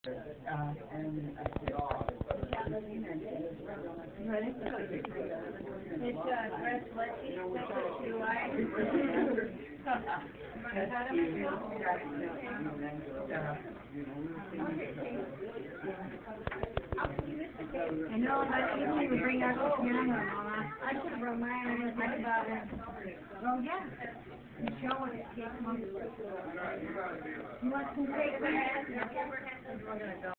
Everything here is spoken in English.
And Ready? It's Red Slushy. That's what you like. I know, but you need to bring out the piano, Mama. I should have brought mine. I about it. Oh, yeah. You show it. You want some cake?